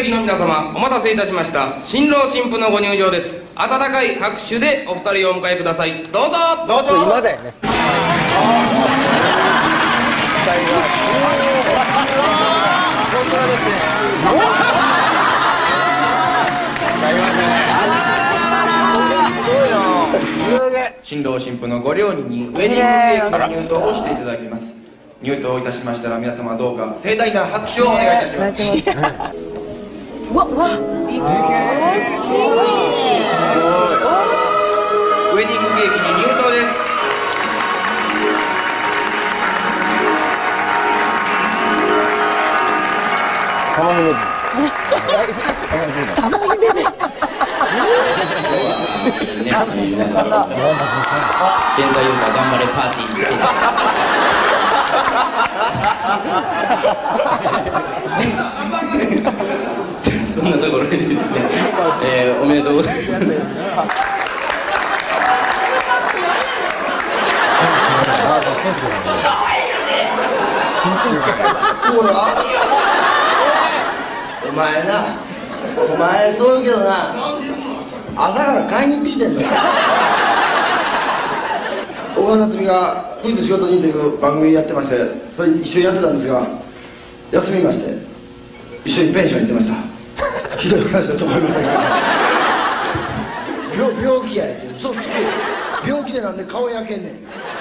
席の皆様、お待たせいたしました。新郎新婦のご入場です。温かい拍手でお二人をお迎えください。どうぞ。 どうぞ。今だよね。本当ですね。 新郎新婦のご両人にウェディングケーキの入刀をしていただきます。入刀をいたしましたら皆様どうか盛大な拍手をお願いいたします。 うわ、いいね。 ウェディングケーキに入刀です。 玉姫で。 娘さんだ。 現在言うたら頑張れパーティー。そんなところでですね、おめでとうございます。 お前そう言うけどな、朝から買いに行ってきてんの。小川夏美がクイズ仕事人という番組やってまして、それ一緒にやってたんですが、休みまして一緒にペンション行ってました。ひどい話だと思いませんが、病気やって嘘つけ。病気でなんで顔焼けんねん。